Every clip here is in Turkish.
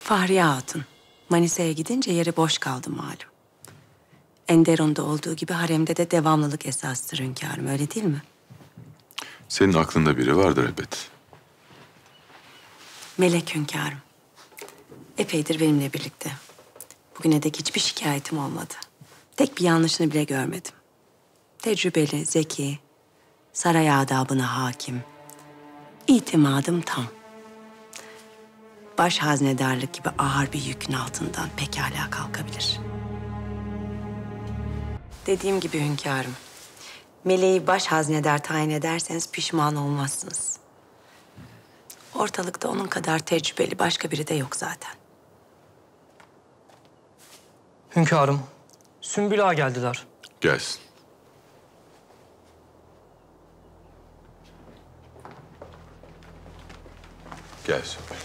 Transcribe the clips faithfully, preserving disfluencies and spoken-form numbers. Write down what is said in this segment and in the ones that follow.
Fahriye Hatun. Manisa'ya gidince yeri boş kaldı malum. Enderun'da olduğu gibi haremde de devamlılık esastır hünkârım, öyle değil mi? Senin aklında biri vardır elbet. Melek hünkârım. Epeydir benimle birlikte. Bugüne dek hiçbir şikayetim olmadı. Tek bir yanlışını bile görmedim. Tecrübeli, zeki, saray adabına hakim. İtimadım tam. Baş haznedarlık gibi ağır bir yükün altından pekala kalkabilir. Dediğim gibi hünkârım, Meleği baş haznedar tayin ederseniz pişman olmazsınız. Ortalıkta onun kadar tecrübeli başka biri de yok zaten. Hünkârım, Sümbül Ağa geldiler. Gelsin. Gel Sümbül.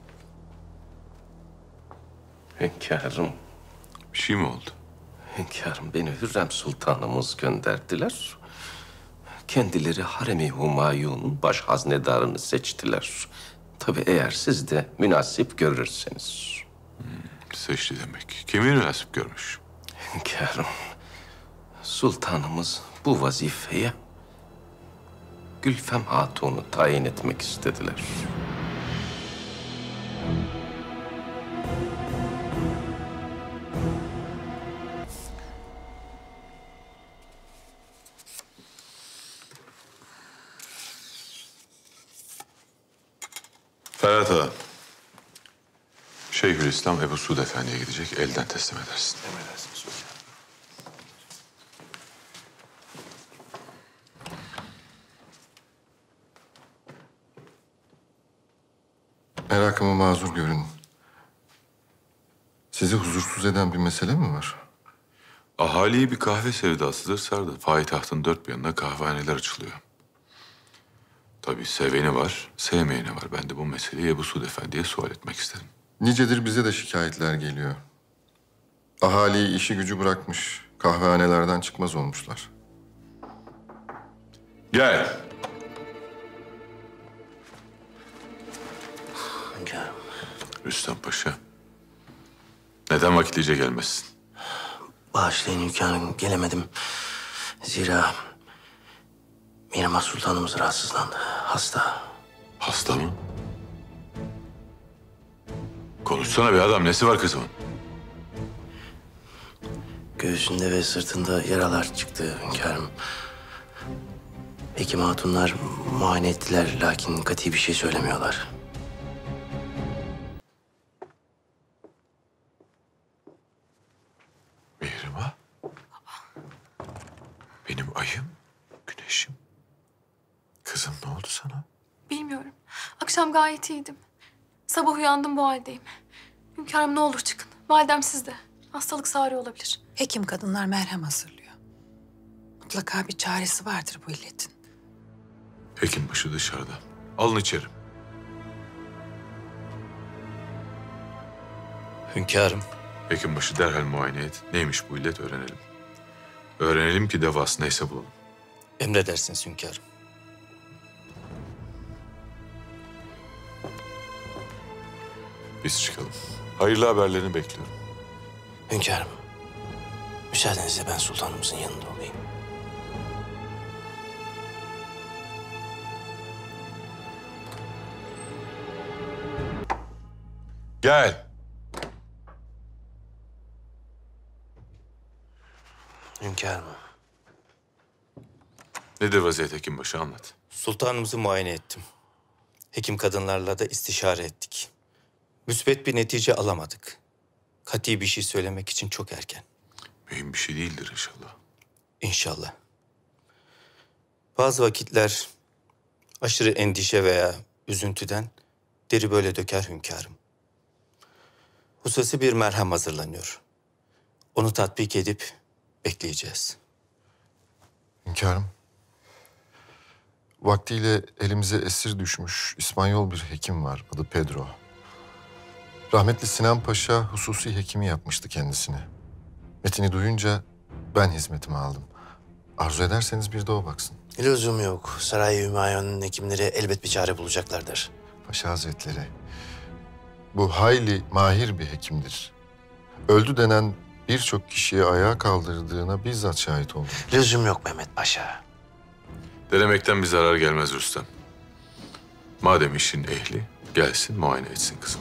Hünkârım, Bir şey mi oldu? hünkârım beni Hürrem Sultanımız gönderdiler. Kendileri Harem-i Humayun'un baş haznedarını seçtiler. Tabii eğer siz de münasip görürseniz. Seçti demek. Kimi münasip görmüş? Hünkârım, sultanımız bu vazifeye Gülfem Hatun'u tayin etmek istediler. Ferhat Ağa. Şeyhülislam Ebu Suud Efendi'ye gidecek, elden teslim edersin. Emredersiniz hünkârım. Merakımı mazur görün. Sizi huzursuz eden bir mesele mi var? Ahaliyi bir kahve sevdasıdır sardı. Payitahtın dört bir yanına kahvehaneler açılıyor. Tabii seveni var, sevmeyeni var. Ben de bu meseleyi Ebu Suud Efendi'ye sual etmek istedim. Nicedir bize de şikayetler geliyor. Ahali işi gücü bırakmış, kahvehanelerden çıkmaz olmuşlar. Gel. Hünkârım, Rüstem Paşa. Neden vakitlice gelmezsin? Bağışlayın hünkârım, gelemedim. Zira Mihrimah Sultanımız rahatsızlandı, hasta. Hasta mı? Konuşsana bir adam. Nesi var kızımın? Göğsünde ve sırtında yaralar çıktı hünkârım. Hekim hatunlar muayene ettiler, lakin kati bir şey söylemiyorlar. Mihrimah. Benim ayım, güneşim. Kızım ne oldu sana? Bilmiyorum. Akşam gayet iyiydim. Sabah uyandım bu haldeyim. Hünkârım ne olur çıkın. Validem sizde. Hastalık sari olabilir. Hekim kadınlar merhem hazırlıyor. Mutlaka bir çaresi vardır bu illetin. Hekimbaşı dışarıda. Alın içeri. Hünkârım, Hekimbaşı derhal muayene et. Neymiş bu illet öğrenelim. Öğrenelim ki devası neyse bulalım. emredersiniz hünkârım. Biz çıkalım. Hayırlı haberlerini bekliyorum. Hünkârım, müsaadenizle ben sultanımızın yanında olayım. Gel. Hünkârım, Nedir vaziyet hekimbaşı, anlat. sultanımızı muayene ettim. Hekim kadınlarla da istişare ettik. Müsbet bir netice alamadık. Kati bir şey söylemek için çok erken. Mühim bir şey değildir inşallah. İnşallah. Bazı vakitler aşırı endişe veya üzüntüden deri böyle döker hünkârım. Hususi bir merhem hazırlanıyor. Onu tatbik edip bekleyeceğiz. Hünkârım, vaktiyle elimize esir düşmüş İspanyol bir hekim var, adı Pedro. Rahmetli Sinan Paşa hususi hekimi yapmıştı kendisine. Metini duyunca ben hizmetime aldım. Arzu ederseniz bir de o baksın. Lüzum yok. Saray-ı Hümayun'un hekimleri elbet bir çare bulacaklardır. Paşa Hazretleri, bu hayli mahir bir hekimdir. Öldü denen birçok kişiyi ayağa kaldırdığına bizzat şahit oldum. Lüzum yok Mehmet Paşa. Denemekten bir zarar gelmez Rüstem. Madem işin ehli, gelsin muayene etsin kızım.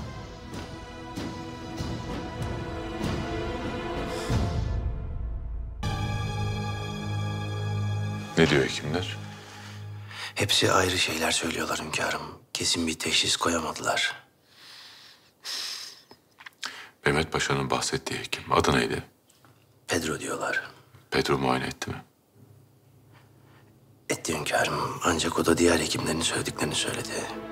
Ne diyor hekimler? Hepsi ayrı şeyler söylüyorlar hünkârım. Kesin bir teşhis koyamadılar. Mehmet Paşa'nın bahsettiği hekim adı neydi? Pedro diyorlar. Pedro muayene etti mi? Etti hünkârım. Ancak o da diğer hekimlerin söylediklerini söyledi.